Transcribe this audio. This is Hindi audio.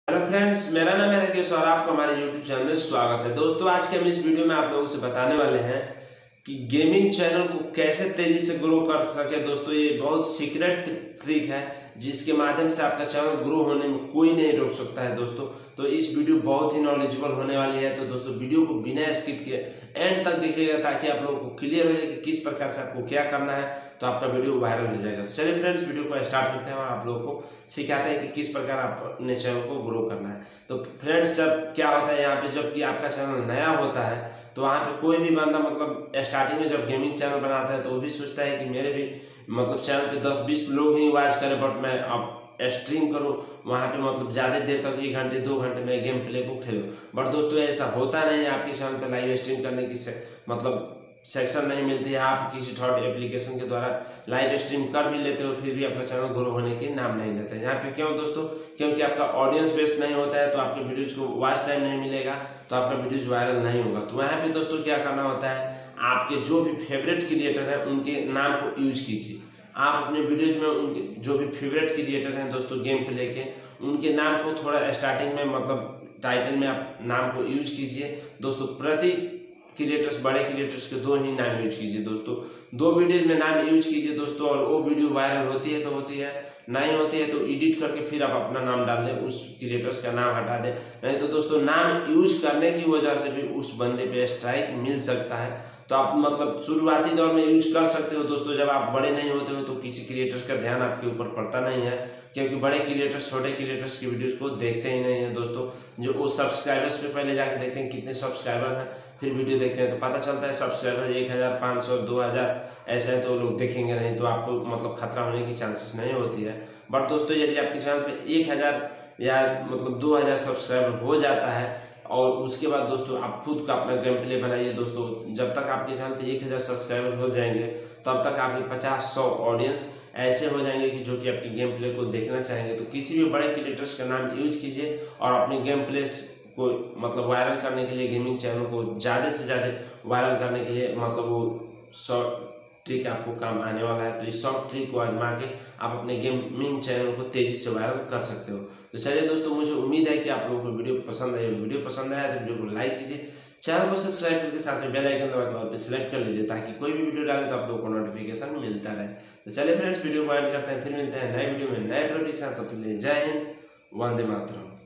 हेलो फ्रेंड्स, मेरा नाम है राकेश और आपका हमारे यूट्यूब चैनल में स्वागत है। दोस्तों, आज के हम इस वीडियो में आप लोगों से बताने वाले हैं कि गेमिंग चैनल को कैसे तेजी से ग्रो कर सके। दोस्तों, ये बहुत सीक्रेट ट्रिक है जिसके माध्यम से आपका चैनल ग्रो होने में कोई नहीं रोक सकता है। दोस्तों, तो इस वीडियो बहुत ही नॉलेजेबल होने वाली है। तो दोस्तों, वीडियो को बिना स्किप किए एंड तक देखिएगा ताकि आप लोगों को क्लियर हो जाए कि किस प्रकार से आपको क्या करना है, तो आपका वीडियो वायरल हो जाएगा। तो चलिए फ्रेंड्स, वीडियो को स्टार्ट करते हैं और आप लोगों को सिखाते हैं कि किस प्रकार आप अपने चैनल को ग्रो करना है। तो फ्रेंड्स, जब क्या होता है यहाँ पे, जबकि आपका चैनल नया होता है तो वहाँ पे कोई भी बंदा मतलब स्टार्टिंग में जब गेमिंग चैनल बनाता है तो वो भी सोचता है कि मेरे भी मतलब चैनल पे 10-20 लोग ही वॉच करें, बट मैं अब स्ट्रीम करूँ वहाँ पे मतलब ज़्यादा देर तक 1 घंटे 2 घंटे में गेम प्ले को खेलूँ। बट दोस्तों, ऐसा होता नहीं है। आपके चैनल पे लाइव स्ट्रीम करने की मतलब सेक्शन नहीं मिलती है। आप किसी थर्ड एप्लीकेशन के द्वारा लाइव स्ट्रीम कर भी लेते हो, फिर भी आपका चैनल ग्रो होने के नाम नहीं लेते। यहाँ पे क्यों दोस्तों? क्योंकि आपका ऑडियंस बेस नहीं होता है, तो आपके वीडियोज को वॉच टाइम नहीं मिलेगा, तो आपका वीडियोज वायरल नहीं होगा। तो यहाँ पे दोस्तों क्या करना होता है, आपके जो भी फेवरेट क्रिएटर हैं उनके नाम को यूज कीजिए। आप अपने वीडियोज में उनके जो भी फेवरेट क्रिएटर हैं दोस्तों गेम प्ले के, उनके नाम को थोड़ा स्टार्टिंग में मतलब टाइटल में आप नाम को यूज कीजिए। दोस्तों, प्रति क्रिएटर्स, बड़े क्रिएटर्स के 2 ही नाम यूज कीजिए। दोस्तों, 2 वीडियोज में नाम यूज कीजिए दोस्तों, और वो वीडियो वायरल होती है तो होती है, नहीं होती है तो एडिट करके फिर आप अपना नाम डाल दें, उस क्रिएटर्स का नाम हटा दें। नहीं तो दोस्तों, नाम यूज करने की वजह से भी उस बंदे पे स्ट्राइक मिल सकता है। तो आप मतलब शुरुआती दौर में यूज कर सकते हो दोस्तों। जब आप बड़े नहीं होते हो तो किसी क्रिएटर्स का ध्यान आपके ऊपर पड़ता नहीं है, क्योंकि बड़े क्रिएटर्स छोटे क्रिएटर्स की वीडियोस को देखते ही नहीं है दोस्तों। जो वो सब्सक्राइबर्स पे पहले जाके देखते हैं कितने सब्सक्राइबर हैं, फिर वीडियो देखते हैं तो पता चलता है सब्सक्राइबर 1500 2000 ऐसे है, तो लोग देखेंगे नहीं, तो आपको मतलब खतरा होने की चांसेस नहीं होती है। बट दोस्तों, यदि आपके चैनल पे 1000 या मतलब 2000 सब्सक्राइबर हो जाता है और उसके बाद दोस्तों आप खुद का अपना गेम प्ले बनाइए। दोस्तों, जब तक आपके चैनल पे 1000 सब्सक्राइबर हो जाएंगे तब तक आपके 50-100 ऑडियंस ऐसे हो जाएंगे कि जो कि आपके गेम प्ले को देखना चाहेंगे। तो किसी भी बड़े क्रिएटर्स का नाम यूज कीजिए और अपने गेम प्ले को मतलब वायरल करने के लिए, गेमिंग चैनल को ज़्यादा से ज़्यादा वायरल करने के लिए मतलब वो शॉर्ट ट्रिक आपको काम आने वाला है। तो इस शॉर्ट ट्रिक को आजमा के आप अपने गेमिंग चैनल को तेज़ी से वायरल कर सकते हो। तो चलिए दोस्तों, मुझे उम्मीद है कि आप लोगों को वीडियो पसंद आई। वीडियो पसंद आया तो वीडियो को लाइक कीजिए, चैनल को सब्सक्राइब करके साथ में बेल आइकन दबा के और पे सिलेक्ट कर लीजिए ताकि कोई भी वीडियो डाले तो आप लोगों को नोटिफिकेशन मिलता रहे। तो चलिए फ्रेंड्स, वीडियो को एंड करते हैं, फिर मिलते हैं नए वीडियो में नए टॉपिक के साथ। तब तक के लिए जय हिंद, वंदे मातरम।